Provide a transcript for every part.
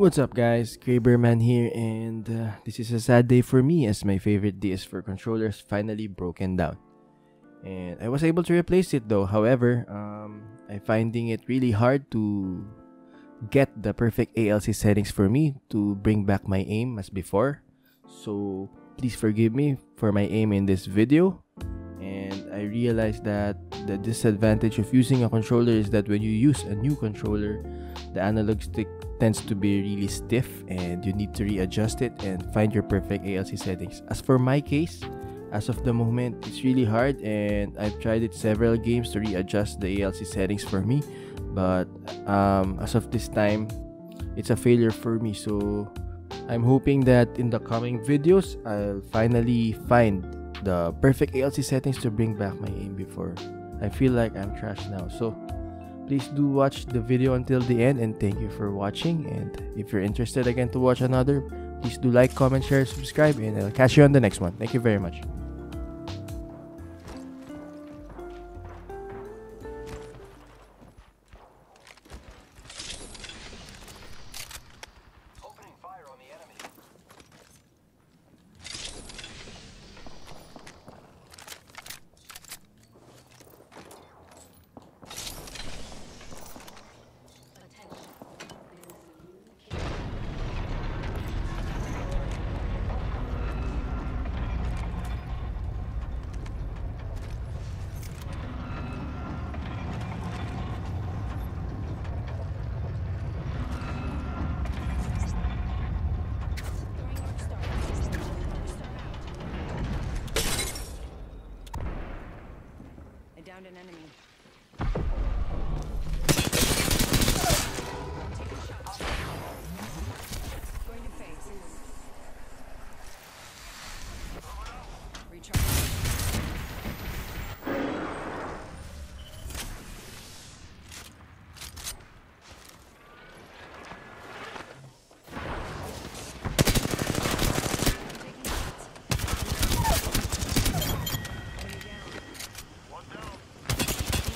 What's up guys, Kraberman here, and this is a sad day for me as my favorite DS4 controllers finally broken down. And I was able to replace it though. However, I'm finding it really hard to get the perfect ALC settings for me to bring back my aim as before. So please forgive me for my aim in this video. And I realized that the disadvantage of using a controller is that when you use a new controller, the analog stick tends to be really stiff and you need to readjust it and find your perfect ALC settings. As for my case, as of the moment, it's really hard and I've tried it several games to readjust the ALC settings for me, but as of this time, it's a failure for me. So I'm hoping that in the coming videos, I'll finally find the perfect ALC settings to bring back my aim before. I feel like I'm trash now. So please do watch the video until the end, and thank you for watching. And if you're interested again to watch another, please do like, comment, share, subscribe, and I'll catch you on the next one. Thank you very much. Opening fire on the enemy. Downed an enemy. Taking shots. Going to face. Recharge. Taking shots. Enemy down.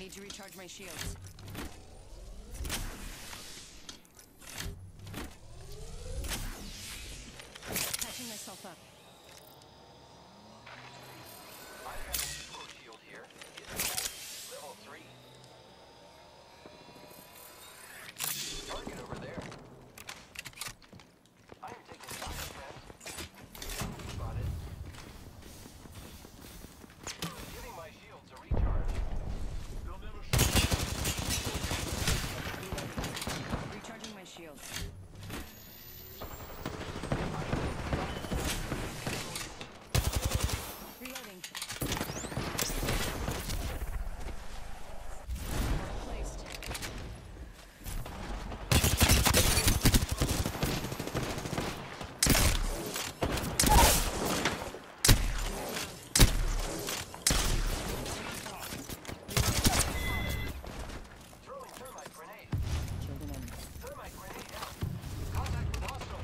Need to recharge my shields. Patching myself up. I have a eco shield here. It's level 3. Target over there. I am taking fire, friends. Spotted. Giving my shields a recharge. They'll never Recharging my shields. Reloading. Placed. throwing thermite grenade. Killed an enemy. Thermite grenade out. Contact with hostile.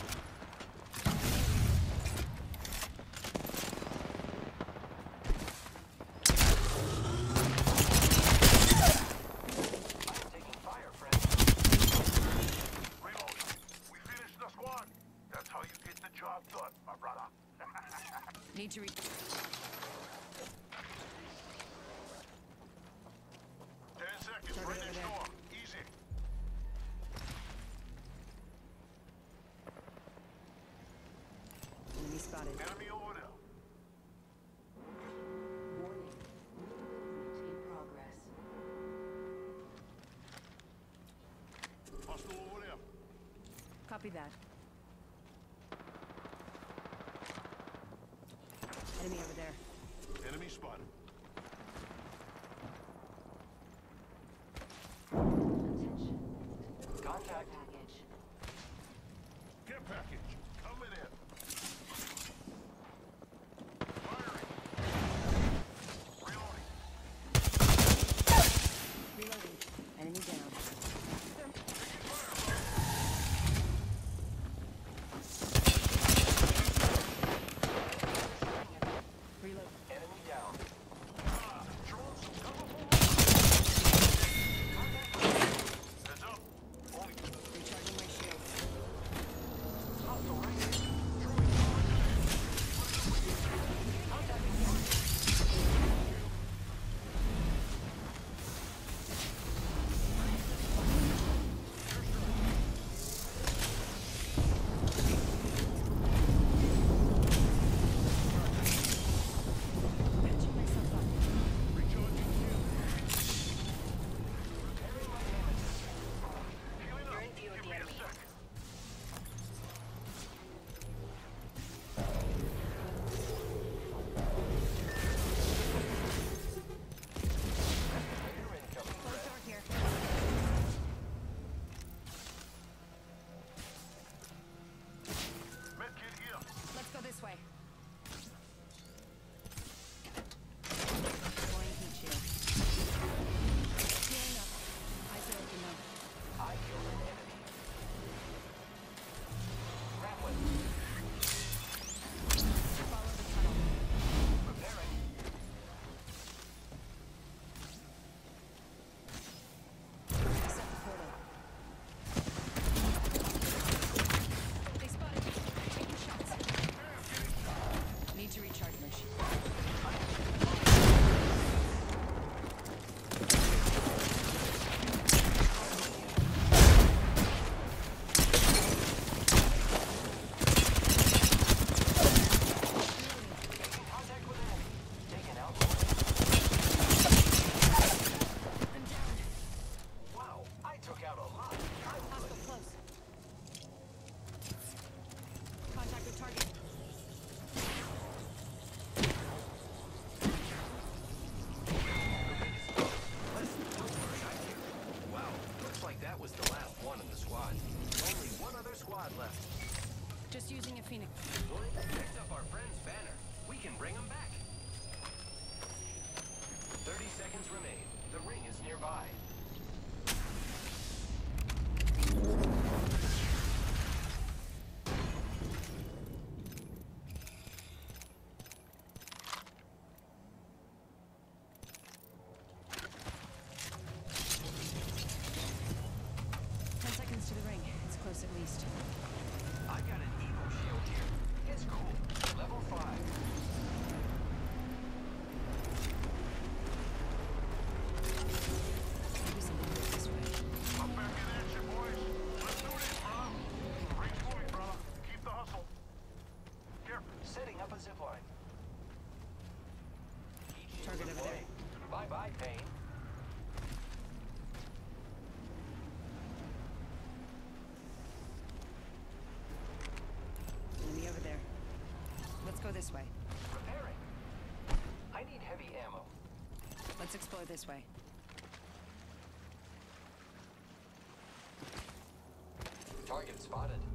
I am taking fire, friends. Reload. We finished the squad. That's how you get the job done, my brother. Need to 10 seconds, Target right over next there. door. Easy. enemy spotted. Enemy over there. Warning. Routine progress. Hostile over there. Copy that. Enemy over there. Enemy spotted. Attention. Contact. Package. Care package. Coming in. Firing. Reloading. Reloading. Enemy down. Reload. Enemy down. Drones, cover for me. Heads up. Only Recharging my shield. Hostile Hi, Payne. Enemy over there. Let's go this way. Repairing. I need heavy ammo. Let's explore this way. Target spotted.